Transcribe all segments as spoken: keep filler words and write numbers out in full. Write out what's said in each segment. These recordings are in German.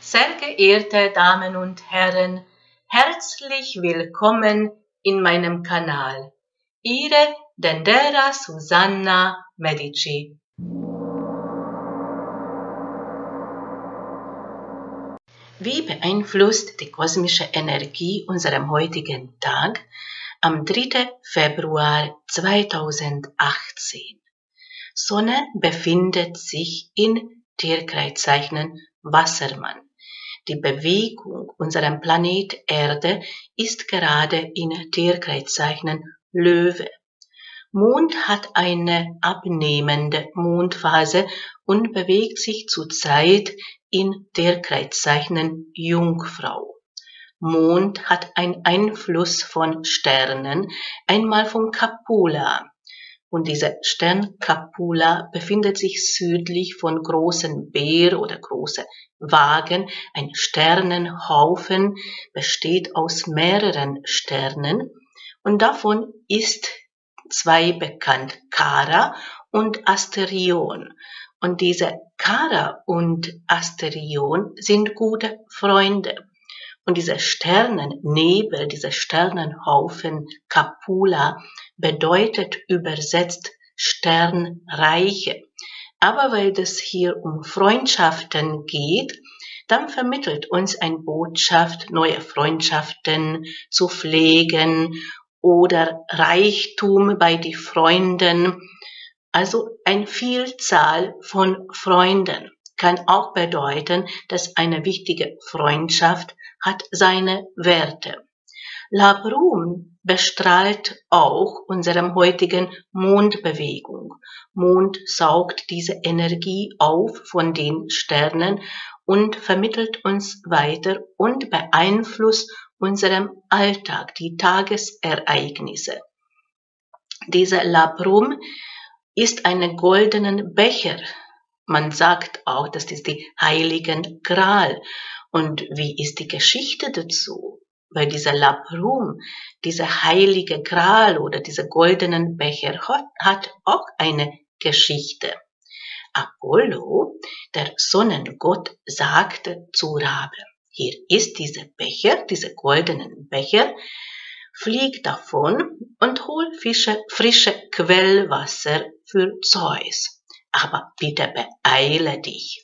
Sehr geehrte Damen und Herren, herzlich willkommen in meinem Kanal. Ihre Dendera Susanna Medici. Wie beeinflusst die kosmische Energie unseren heutigen Tag am dritten Februar zweitausendachtzehn? Sonne befindet sich in Tierkreiszeichen Wassermann. Die Bewegung unserer Planet Erde ist gerade in Tierkreiszeichen Löwe. Mond hat eine abnehmende Mondphase und bewegt sich zurzeit in Tierkreiszeichen Jungfrau. Mond hat einen Einfluss von Sternen, einmal von Capula. Und dieser Stern Capula befindet sich südlich von großen Bär oder große Wagen. Ein Sternenhaufen besteht aus mehreren Sternen und davon ist zwei bekannt, Chara und Asterion. Und diese Chara und Asterion sind gute Freunde. Und dieser Sternennebel, dieser Sternenhaufen Capula bedeutet übersetzt Sternreiche. Aber weil es hier um Freundschaften geht, dann vermittelt uns eine Botschaft, neue Freundschaften zu pflegen oder Reichtum bei den Freunden. Also eine Vielzahl von Freunden kann auch bedeuten, dass eine wichtige Freundschaft hat seine Werte. Labrum bestrahlt auch unserem heutigen Mondbewegung. Mond saugt diese Energie auf von den Sternen und vermittelt uns weiter und beeinflusst unseren Alltag, die Tagesereignisse. Dieser Labrum ist ein goldenen Becher. Man sagt auch, das ist die Heiligen Gral. Und wie ist die Geschichte dazu? Weil dieser Labrum, dieser heilige Gral oder dieser goldenen Becher hat, hat auch eine Geschichte. Apollo, der Sonnengott, sagte zu Rabe, hier ist dieser Becher, dieser goldenen Becher, flieg davon und hol Fische, frische Quellwasser für Zeus. Aber bitte beeile dich.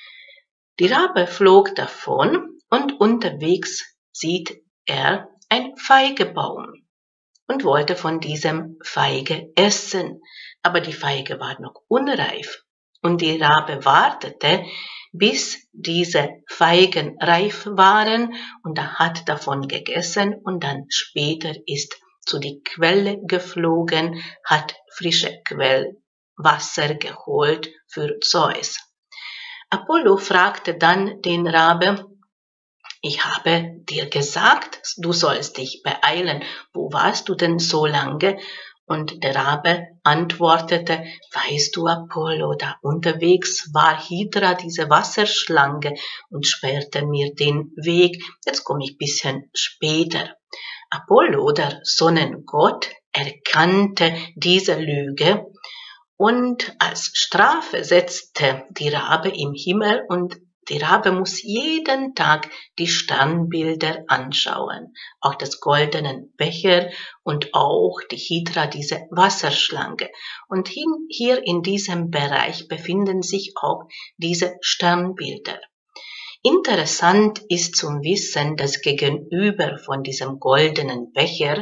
Die Rabe flog davon und unterwegs sieht er ein Feigebaum und wollte von diesem Feige essen. Aber die Feige war noch unreif und die Rabe wartete, bis diese Feigen reif waren und er hat davon gegessen und dann später ist zu die Quelle geflogen, hat frische Quellwasser geholt für Zeus. Apollo fragte dann den Rabe, ich habe dir gesagt, du sollst dich beeilen, wo warst du denn so lange? Und der Rabe antwortete, weißt du, Apollo, da unterwegs war Hydra, diese Wasserschlange, und sperrte mir den Weg, jetzt komme ich ein bisschen später. Apollo, der Sonnengott, erkannte diese Lüge und als Strafe setzte die Rabe im Himmel und die Rabe muss jeden Tag die Sternbilder anschauen, auch das goldenen Becher und auch die Hydra, diese Wasserschlange. Und hier in diesem Bereich befinden sich auch diese Sternbilder. Interessant ist zum Wissen, dass gegenüber von diesem goldenen Becher,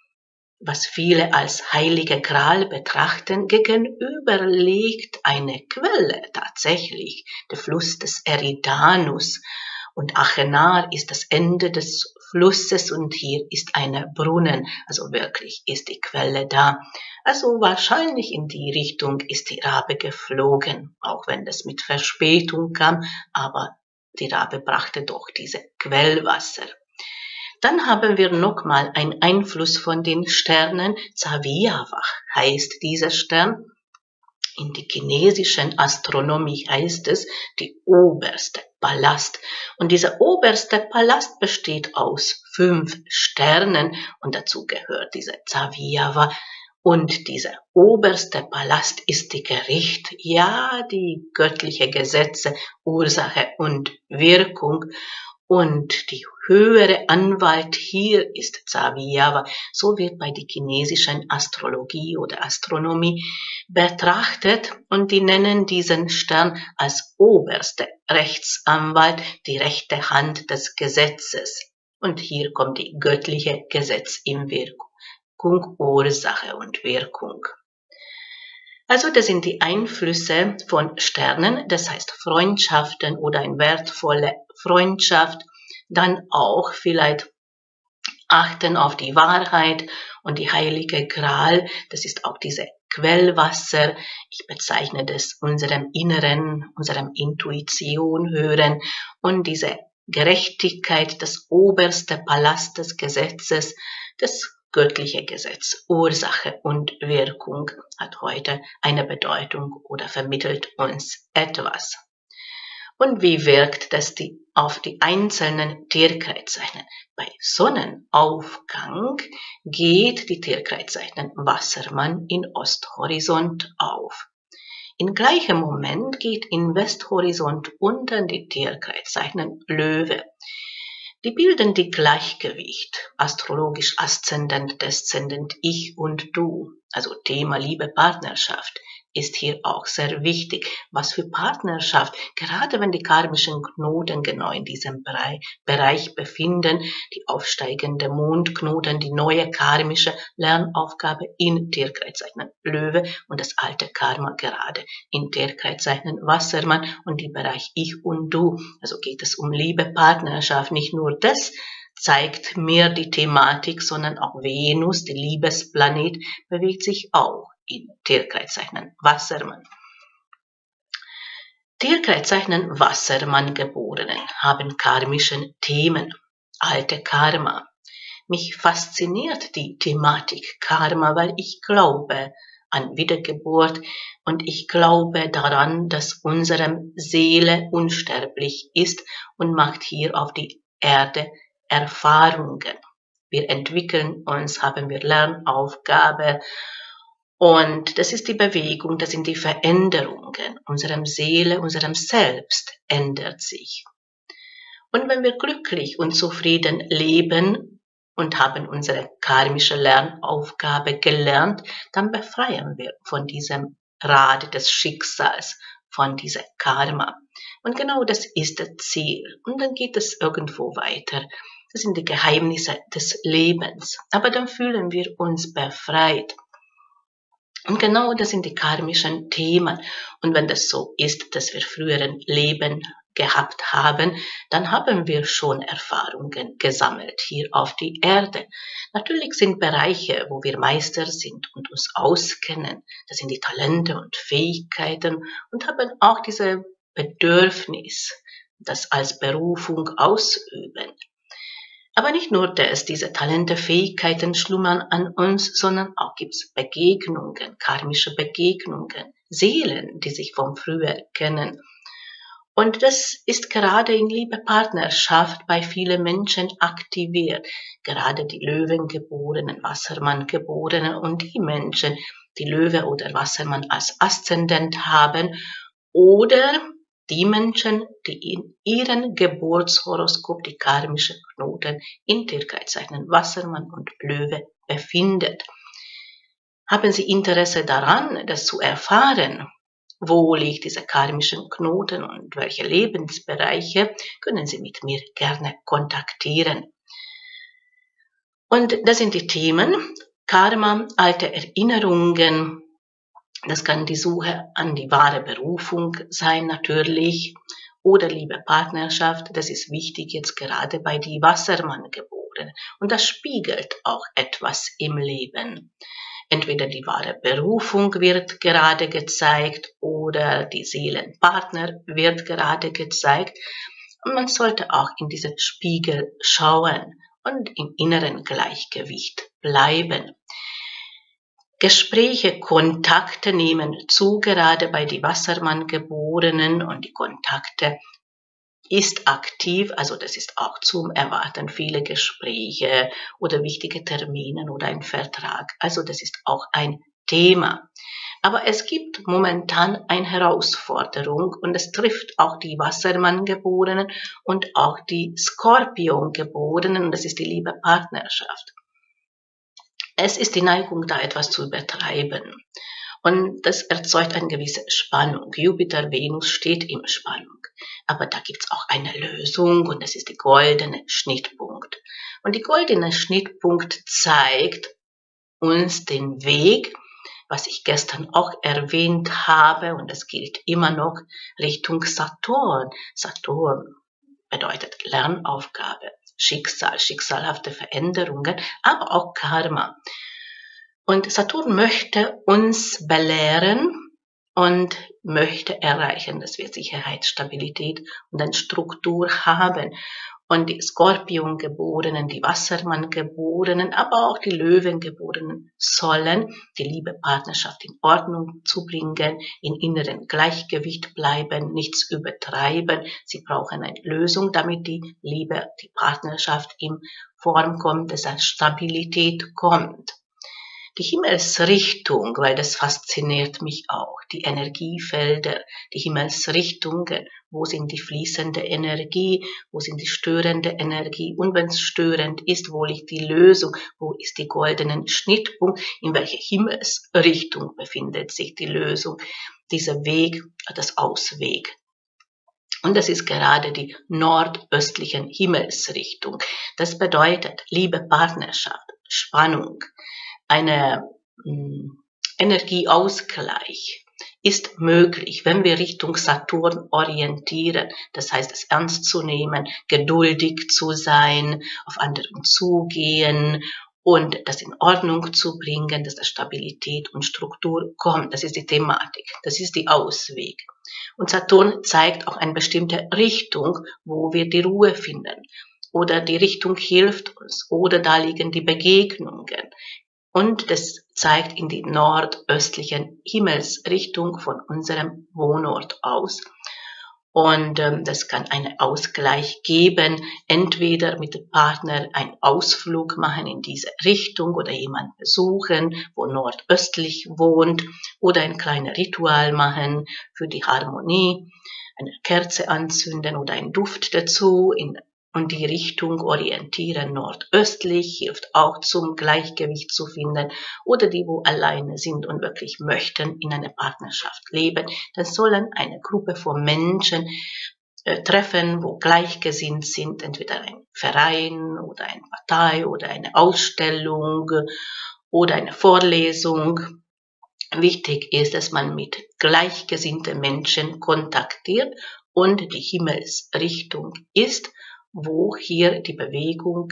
was viele als heilige Gral betrachten, gegenüber liegt eine Quelle tatsächlich, der Fluss des Eridanus. Und Achenar ist das Ende des Flusses und hier ist eine Brunnen, also wirklich ist die Quelle da. Also wahrscheinlich in die Richtung ist die Rabe geflogen, auch wenn das mit Verspätung kam, aber die Rabe brachte doch diese Quellwasser. Dann haben wir nochmal einen Einfluss von den Sternen. Savyavah heißt dieser Stern. In der chinesischen Astronomie heißt es die oberste Palast. Und dieser oberste Palast besteht aus fünf Sternen und dazu gehört dieser Savyavah. Und dieser oberste Palast ist die Gericht, ja, die göttliche Gesetze, Ursache und Wirkung. Und die höhere Anwalt hier ist Zaviyava. So wird bei der chinesischen Astrologie oder Astronomie betrachtet und die nennen diesen Stern als oberste Rechtsanwalt, die rechte Hand des Gesetzes. Und hier kommt die göttliche Gesetz in Wirkung. Ursache und Wirkung. Also das sind die Einflüsse von Sternen, das heißt Freundschaften oder eine wertvolle Freundschaft, dann auch vielleicht achten auf die Wahrheit und die heilige Gral, das ist auch diese Quellwasser, ich bezeichne das unserem Inneren, unserem Intuition hören und diese Gerechtigkeit, das oberste Palast des Gesetzes, das göttliche Gesetz, Ursache und Wirkung hat heute eine Bedeutung oder vermittelt uns etwas. Und wie wirkt das die, auf die einzelnen Tierkreiszeichen? Bei Sonnenaufgang geht die Tierkreiszeichen Wassermann in Osthorizont auf. Im gleichen Moment geht in Westhorizont unten die Tierkreiszeichen Löwe. Die bilden die Gleichgewicht, astrologisch Aszendent, Deszendent, Ich und Du. Also Thema Liebe, Partnerschaft ist hier auch sehr wichtig. Was für Partnerschaft, gerade wenn die karmischen Knoten genau in diesem Bereich befinden, die aufsteigende Mondknoten, die neue karmische Lernaufgabe in Tierkreiszeichen Löwe und das alte Karma gerade in Tierkreiszeichen Wassermann und die Bereich Ich und Du. Also geht es um Liebe, Partnerschaft, nicht nur das zeigt mir die Thematik, sondern auch Venus, der Liebesplanet, bewegt sich auch in Tierkreiszeichen Wassermann. Tierkreiszeichen Wassermann Geborenen haben karmischen Themen, alte Karma. Mich fasziniert die Thematik Karma, weil ich glaube an Wiedergeburt und ich glaube daran, dass unsere Seele unsterblich ist und macht hier auf die Erde Erfahrungen. Wir entwickeln uns, haben wir Lernaufgabe und das ist die Bewegung, das sind die Veränderungen. Unsere Seele, unserem Selbst ändert sich. Und wenn wir glücklich und zufrieden leben und haben unsere karmische Lernaufgabe gelernt, dann befreien wir von diesem Rad des Schicksals, von diesem Karma. Und genau das ist das Ziel. Und dann geht es irgendwo weiter. Das sind die Geheimnisse des Lebens. Aber dann fühlen wir uns befreit. Und genau das sind die karmischen Themen. Und wenn das so ist, dass wir früheren Leben gehabt haben, dann haben wir schon Erfahrungen gesammelt hier auf die Erde. Natürlich sind Bereiche, wo wir Meister sind und uns auskennen. Das sind die Talente und Fähigkeiten und haben auch diese Bedürfnis, das als Berufung ausüben. Aber nicht nur das, diese Talente, Fähigkeiten schlummern an uns, sondern auch gibt es Begegnungen, karmische Begegnungen, Seelen, die sich vom Früher kennen. Und das ist gerade in Liebe, Partnerschaft bei vielen Menschen aktiviert. Gerade die Löwengeborenen, Wassermanngeborenen und die Menschen, die Löwe oder Wassermann als Aszendent haben oder die Menschen, die in ihrem Geburtshoroskop die karmische Knoten in Tierkreiszeichen Wassermann und Löwe befindet. Haben Sie Interesse daran, das zu erfahren? Wo liegt dieser karmische Knoten und welche Lebensbereiche, können Sie mit mir gerne kontaktieren. Und das sind die Themen Karma, alte Erinnerungen. Das kann die Suche an die wahre Berufung sein natürlich oder liebe Partnerschaft. Das ist wichtig jetzt gerade bei die Wassermanngeborenen und das spiegelt auch etwas im Leben. Entweder die wahre Berufung wird gerade gezeigt oder die Seelenpartner wird gerade gezeigt. Und man sollte auch in diesen Spiegel schauen und im inneren Gleichgewicht bleiben. Gespräche, Kontakte nehmen zu, gerade bei die Wassermanngeborenen und die Kontakte ist aktiv, also das ist auch zum Erwarten viele Gespräche oder wichtige Termine oder ein Vertrag. Also das ist auch ein Thema. Aber es gibt momentan eine Herausforderung und es trifft auch die Wassermann-Geborenen und auch die Skorpion-Geborenen, und das ist die liebe Partnerschaft. Es ist die Neigung, da etwas zu übertreiben. Und das erzeugt eine gewisse Spannung. Jupiter, Venus steht in Spannung. Aber da gibt's auch eine Lösung und das ist der goldene Schnittpunkt. Und die goldene Schnittpunkt zeigt uns den Weg, was ich gestern auch erwähnt habe, und das gilt immer noch, Richtung Saturn. Saturn bedeutet Lernaufgabe, Schicksal, schicksalhafte Veränderungen, aber auch Karma. Und Saturn möchte uns belehren und möchte erreichen, dass wir Sicherheit, Stabilität und eine Struktur haben. Und die Skorpion-Geborenen, die Wassermann-Geborenen, aber auch die Löwen-Geborenen sollen die liebe Partnerschaft in Ordnung zu bringen, in inneren Gleichgewicht bleiben, nichts übertreiben. Sie brauchen eine Lösung, damit die Liebe, die Partnerschaft in Form kommt, dass eine Stabilität kommt. Die Himmelsrichtung, weil das fasziniert mich auch, die Energiefelder, die Himmelsrichtungen, wo sind die fließende Energie, wo sind die störende Energie, und wenn es störend ist, wo liegt die Lösung, wo ist die goldene Schnittpunkt, in welcher Himmelsrichtung befindet sich die Lösung, dieser Weg, das Ausweg. Und das ist gerade die nordöstliche Himmelsrichtung. Das bedeutet Liebe, Partnerschaft, Spannung, eine mh, Energieausgleich ist möglich, wenn wir Richtung Saturn orientieren. Das heißt, es ernst zu nehmen, geduldig zu sein, auf anderen zugehen und das in Ordnung zu bringen, dass da Stabilität und Struktur kommt. Das ist die Thematik, das ist die Ausweg. Und Saturn zeigt auch eine bestimmte Richtung, wo wir die Ruhe finden. Oder die Richtung hilft uns. Oder da liegen die Begegnungen. Und das zeigt in die nordöstliche Himmelsrichtung von unserem Wohnort aus. Und ähm, das kann einen Ausgleich geben, entweder mit dem Partner einen Ausflug machen in diese Richtung oder jemanden besuchen, wo nordöstlich wohnt, oder ein kleines Ritual machen für die Harmonie, eine Kerze anzünden oder einen Duft dazu, in und die Richtung orientieren nordöstlich, hilft auch zum Gleichgewicht zu finden. Oder die, wo alleine sind und wirklich möchten in einer Partnerschaft leben, dann sollen eine Gruppe von Menschen äh, treffen, wo gleichgesinnt sind, entweder ein Verein oder eine Partei oder eine Ausstellung oder eine Vorlesung. Wichtig ist, dass man mit gleichgesinnten Menschen kontaktiert und die Himmelsrichtung ist, wo hier die Bewegung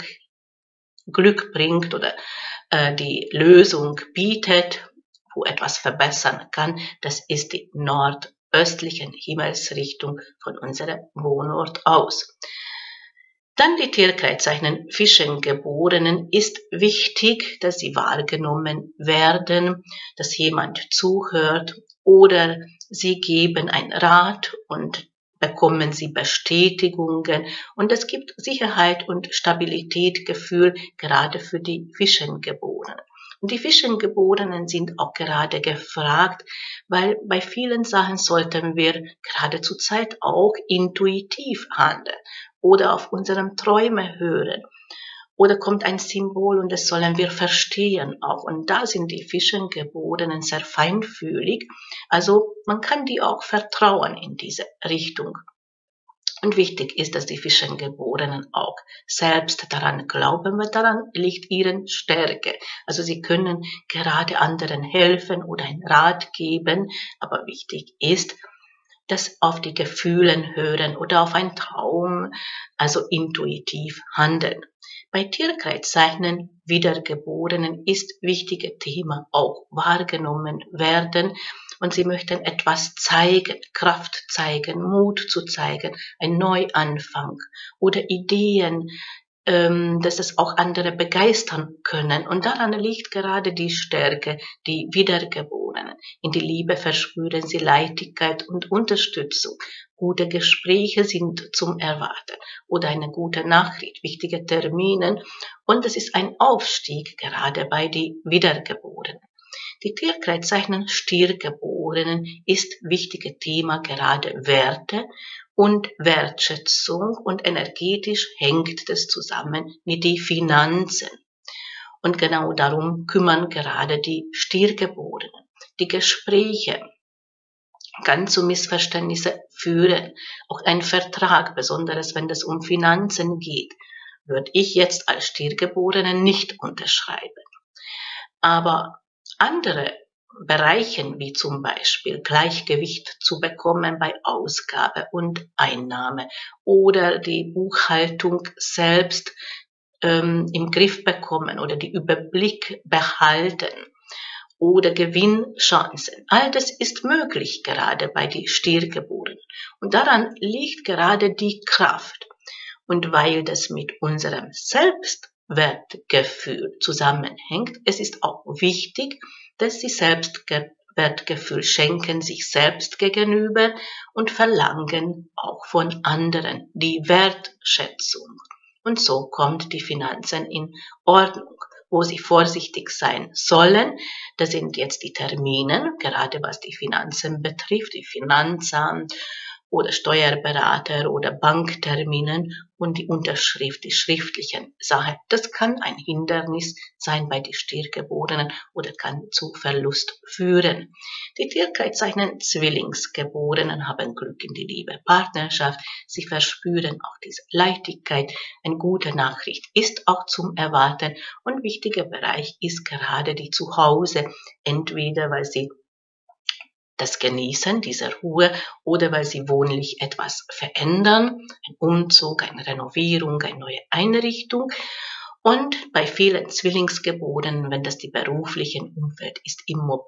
Glück bringt oder äh, die Lösung bietet, wo etwas verbessern kann. Das ist die nordöstliche Himmelsrichtung von unserem Wohnort aus. Dann die Tierkreiszeichen Fischengeborenen ist wichtig, dass sie wahrgenommen werden, dass jemand zuhört oder sie geben einen Rat und bekommen sie Bestätigungen, und es gibt Sicherheit und Stabilität, Gefühl, gerade für die Fischengeborenen. Und die Fischengeborenen sind auch gerade gefragt, weil bei vielen Sachen sollten wir gerade zur Zeit auch intuitiv handeln oder auf unseren Träume hören. Oder kommt ein Symbol und das sollen wir verstehen auch. Und da sind die Fischengeborenen sehr feinfühlig. Also man kann die auch vertrauen in diese Richtung. Und wichtig ist, dass die Fischengeborenen auch selbst daran glauben, weil daran liegt ihre Stärke. Also sie können gerade anderen helfen oder einen Rat geben. Aber wichtig ist, dass auf die Gefühle hören oder auf einen Traum, also intuitiv handeln. Bei Tierkreiszeichen Wiedergeborenen ist wichtiges Thema auch wahrgenommen werden, und sie möchten etwas zeigen, Kraft zeigen, Mut zu zeigen, ein Neuanfang oder Ideen, ähm, dass es auch andere begeistern können. Und daran liegt gerade die Stärke, die Wiedergeborenen. In die Liebe verspüren sie Leichtigkeit und Unterstützung. Gute Gespräche sind zum Erwarten oder eine gute Nachricht, wichtige Termine und es ist ein Aufstieg gerade bei den Wiedergeborenen. Die Tierkreiszeichen Stiergeborenen ist wichtiges Thema gerade Werte und Wertschätzung und energetisch hängt das zusammen mit den Finanzen. Und genau darum kümmern gerade die Stiergeborenen. Die Gespräche kann zu Missverständnissen führen. Auch ein Vertrag, besonders wenn es um Finanzen geht, würde ich jetzt als Stiergeborene nicht unterschreiben. Aber andere Bereiche, wie zum Beispiel Gleichgewicht zu bekommen bei Ausgabe und Einnahme oder die Buchhaltung selbst ähm, im Griff bekommen oder die Überblick behalten oder Gewinnchancen. All das ist möglich gerade bei den Stiergeborenen. Und daran liegt gerade die Kraft. Und weil das mit unserem Selbstwertgefühl zusammenhängt, es ist auch wichtig, dass sie Selbstwertgefühl schenken sich selbst gegenüber und verlangen auch von anderen die Wertschätzung. Und so kommt die Finanzen in Ordnung. Wo sie vorsichtig sein sollen, das sind jetzt die Termine, gerade was die Finanzen betrifft, die Finanzamt oder Steuerberater oder Bankterminen und die Unterschrift, die schriftlichen Sachen. Das kann ein Hindernis sein bei den Stiergeborenen oder kann zu Verlust führen. Die Tierkreiszeichen Zwillingsgeborenen haben Glück in die Liebe, Partnerschaft. Sie verspüren auch diese Leichtigkeit. Eine gute Nachricht ist auch zum Erwarten und wichtiger Bereich ist gerade die Zuhause, entweder weil sie das Genießen dieser Ruhe oder weil sie wohnlich etwas verändern, ein Umzug, eine Renovierung, eine neue Einrichtung. Und bei vielen Zwillingsgeborenen, wenn das die beruflichen Umfeld ist,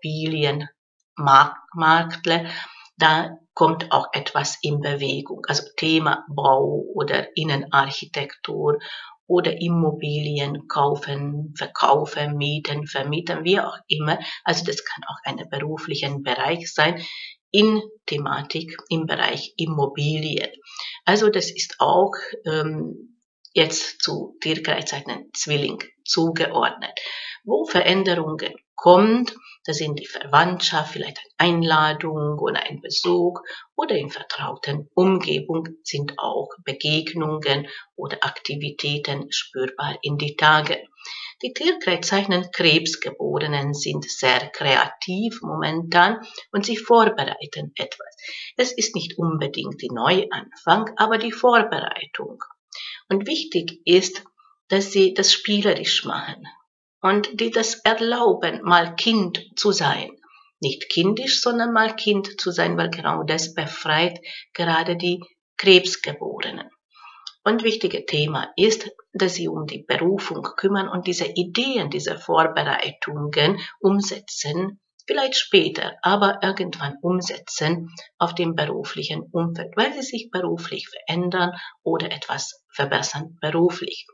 Immobilienmakler, da kommt auch etwas in Bewegung. Also Thema Bau oder Innenarchitektur oder Immobilien kaufen, verkaufen, mieten, vermieten, wie auch immer. Also das kann auch ein beruflicher Bereich sein in Thematik im Bereich Immobilien. Also das ist auch ähm, jetzt zu Tierkreiszeichen Zwilling zugeordnet. Wo Veränderungen kommt, das sind die Verwandtschaft, vielleicht eine Einladung oder ein Besuch oder in vertrauten Umgebung sind auch Begegnungen oder Aktivitäten spürbar in die Tage. Die Tierkreiszeichen Krebsgeborenen sind sehr kreativ momentan und sie vorbereiten etwas. Es ist nicht unbedingt die Neuanfang, aber die Vorbereitung. Und wichtig ist, dass sie das spielerisch machen und die das erlauben, mal Kind zu sein. Nicht kindisch, sondern mal Kind zu sein, weil genau das befreit gerade die Krebsgeborenen. Und wichtiges Thema ist, dass sie um die Berufung kümmern und diese Ideen, diese Vorbereitungen umsetzen, vielleicht später, aber irgendwann umsetzen auf dem beruflichen Umfeld, weil sie sich beruflich verändern oder etwas verbessern beruflich.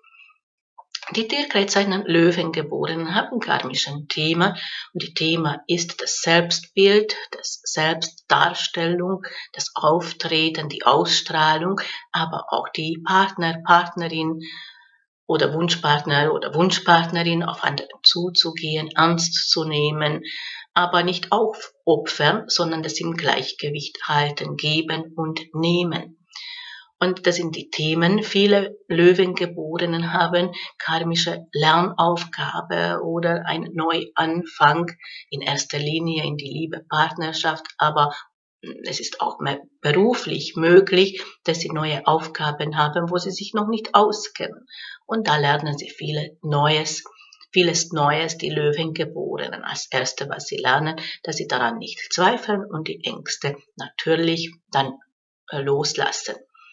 Die Tierkreiszeichen Löwengeborenen haben karmischen Thema und die Thema ist das Selbstbild, das Selbstdarstellung, das Auftreten, die Ausstrahlung, aber auch die Partner, Partnerin oder Wunschpartner oder Wunschpartnerin auf andere zuzugehen, ernst zu nehmen, aber nicht aufopfern, sondern das im Gleichgewicht halten, geben und nehmen. Und das sind die Themen. Viele Löwengeborenen haben karmische Lernaufgabe oder ein Neuanfang in erster Linie in die Liebe, Partnerschaft, aber es ist auch beruflich möglich, dass sie neue Aufgaben haben, wo sie sich noch nicht auskennen. Und da lernen sie viele Neues, vieles Neues, die Löwengeborenen. Als Erste, was sie lernen, dass sie daran nicht zweifeln und die Ängste natürlich dann loslassen.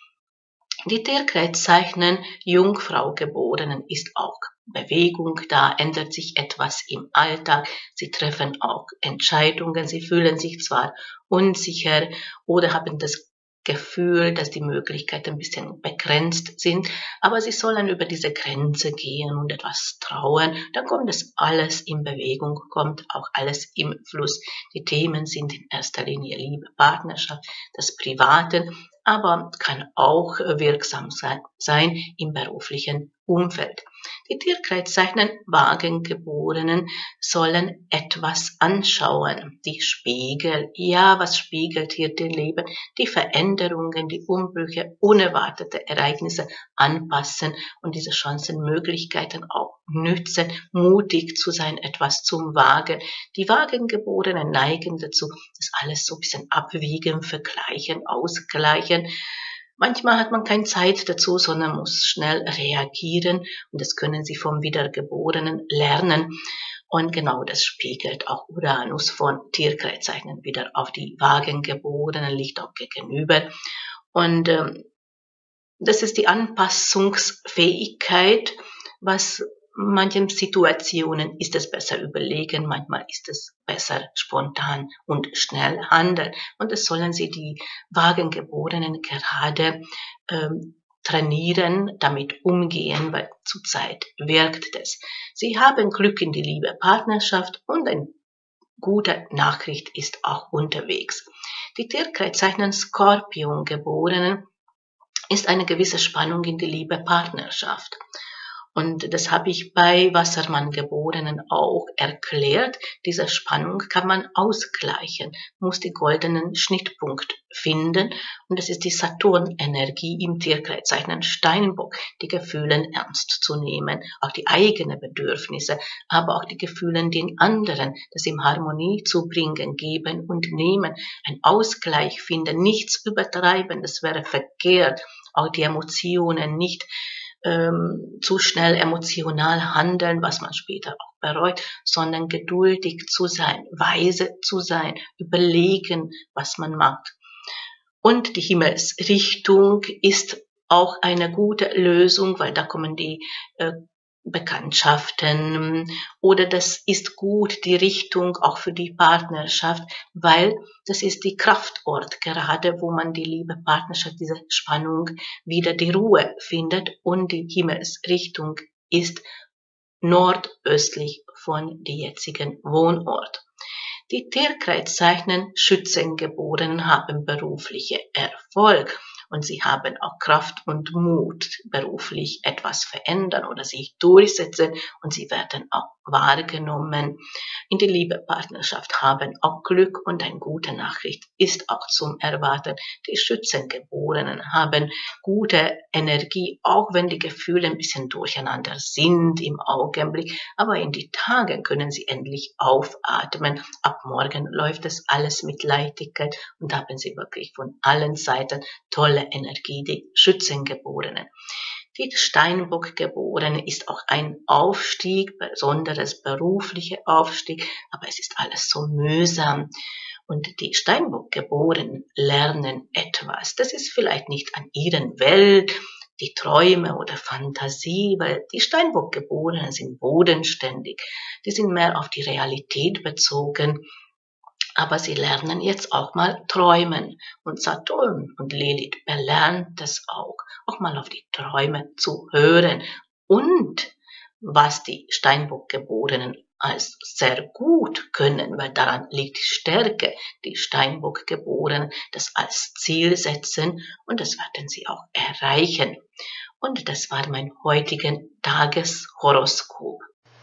Die Tierkreiszeichen Jungfrau Geborenen ist auch Bewegung, da ändert sich etwas im Alltag, sie treffen auch Entscheidungen, sie fühlen sich zwar unsicher oder haben das Gefühl, dass die Möglichkeiten ein bisschen begrenzt sind, aber sie sollen über diese Grenze gehen und etwas trauen, dann kommt das alles in Bewegung, kommt auch alles im Fluss. Die Themen sind in erster Linie Liebe, Partnerschaft, das Private, aber kann auch wirksam sein im beruflichen Umfeld. Die Tierkreiszeichen Wagengeborenen sollen etwas anschauen. Die Spiegel, ja, was spiegelt hier den Leben? Die Veränderungen, die Umbrüche, unerwartete Ereignisse anpassen und diese Chancen, Möglichkeiten auch nützen, mutig zu sein, etwas zum Wagen. Die Wagengeborenen neigen dazu, das alles so ein bisschen abwiegen, vergleichen, ausgleichen. Manchmal hat man keine Zeit dazu, sondern muss schnell reagieren und das können Sie vom Wiedergeborenen lernen. Und genau das spiegelt auch Uranus von Tierkreiszeichen wieder auf die Wagengeborenen, liegt auch gegenüber. Und ähm, das ist die Anpassungsfähigkeit, was manchen Situationen ist es besser überlegen, manchmal ist es besser spontan und schnell handeln. Und das sollen Sie die Wagengeborenen gerade ähm, trainieren, damit umgehen, weil zurzeit wirkt es. Sie haben Glück in die Liebe, Partnerschaft und eine gute Nachricht ist auch unterwegs. Die Tierkreiszeichen Skorpion-Geborenen ist eine gewisse Spannung in die Liebe, Partnerschaft. Und das habe ich bei Wassermann-Geborenen auch erklärt. Diese Spannung kann man ausgleichen, muss den goldenen Schnittpunkt finden. Und das ist die Saturn-Energie im Tierkreiszeichen Steinbock, die Gefühle ernst zu nehmen, auch die eigenen Bedürfnisse, aber auch die Gefühle den anderen, das in Harmonie zu bringen, geben und nehmen, ein Ausgleich finden, nichts übertreiben, das wäre verkehrt, auch die Emotionen nicht Ähm, zu schnell emotional handeln, was man später auch bereut, sondern geduldig zu sein, weise zu sein, überlegen, was man macht. Und die Himmelsrichtung ist auch eine gute Lösung, weil da kommen die äh, Bekanntschaften oder das ist gut, die Richtung auch für die Partnerschaft, weil das ist die Kraftort gerade, wo man die Liebe, Partnerschaft, diese Spannung wieder die Ruhe findet und die Himmelsrichtung ist nordöstlich von dem jetzigen Wohnort. Die Tierkreiszeichen Schützengeborenen haben berufliche Erfolg und sie haben auch Kraft und Mut, beruflich etwas verändern oder sich durchsetzen und sie werden auch wahrgenommen. In der Liebepartnerschaft haben auch Glück und eine gute Nachricht ist auch zum Erwarten. Die Schützengeborenen haben gute Energie, auch wenn die Gefühle ein bisschen durcheinander sind im Augenblick, aber in die Tagen können sie endlich aufatmen. Ab morgen läuft es alles mit Leichtigkeit und da haben sie wirklich von allen Seiten tolle Energie, die Schützengeborenen. Die Steinbock-Geborenen ist auch ein Aufstieg, besonderes beruflicher Aufstieg, aber es ist alles so mühsam. Und die Steinbock-Geborenen lernen etwas. Das ist vielleicht nicht an ihren Welt, die Träume oder Fantasie, weil die Steinbock-Geborenen sind bodenständig. Die sind mehr auf die Realität bezogen. Aber sie lernen jetzt auch mal träumen. Und Saturn und Lilith belernt das auch, auch mal auf die Träume zu hören. Und was die Steinbock-Geborenen als sehr gut können, weil daran liegt die Stärke, die Steinbock-Geborenen das als Ziel setzen und das werden sie auch erreichen. Und das war mein heutigen Tageshoroskop.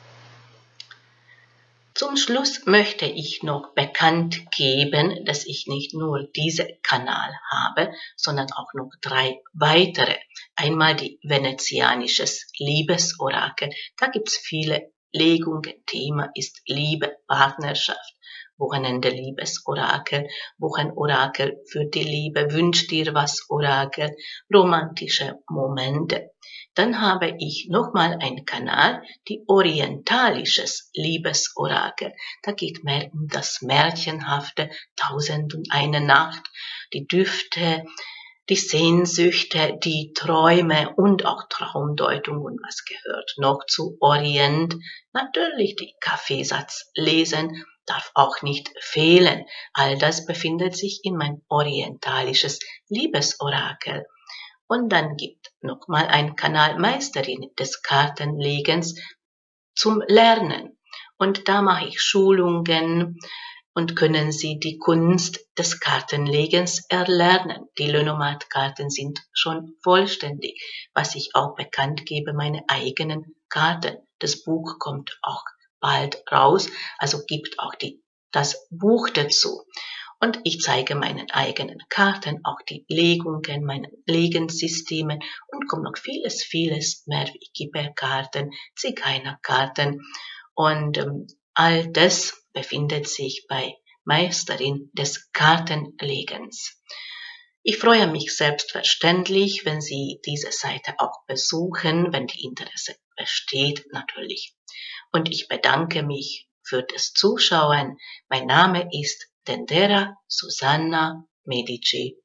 Zum Schluss möchte ich noch bekannt geben, dass ich nicht nur diesen Kanal habe, sondern auch noch drei weitere. Einmal die venezianisches Liebesorakel. Da gibt's viele Legungen. Thema ist Liebe, Partnerschaft. Wochenende Liebesorakel, Wochenorakel für die Liebe, wünsch dir was Orakel, romantische Momente. Dann habe ich nochmal einen Kanal, die orientalisches Liebesorakel. Da geht mehr um das Märchenhafte, Tausend und eine Nacht, die Düfte, die Sehnsüchte, die Träume und auch Traumdeutung und was gehört noch zu Orient. Natürlich die Kaffeesatz lesen darf auch nicht fehlen. All das befindet sich in mein orientalisches Liebesorakel. Und dann gibt nochmal ein Kanal Meisterin des Kartenlegens zum Lernen. Und da mache ich Schulungen und können Sie die Kunst des Kartenlegens erlernen. Die Lenormand-Karten sind schon vollständig, was ich auch bekannt gebe, meine eigenen Karten. Das Buch kommt auch bald raus, also gibt auch die, das Buch dazu. Und ich zeige meinen eigenen Karten, auch die Legungen, meine Legensystemen und kommt noch vieles, vieles mehr wie Kipperkarten, Zigeunerkarten und ähm, all das befindet sich bei Meisterin des Kartenlegens. Ich freue mich selbstverständlich, wenn Sie diese Seite auch besuchen, wenn die Interesse besteht natürlich. Und ich bedanke mich für das Zuschauen. Mein Name ist Dendera Susanna Medici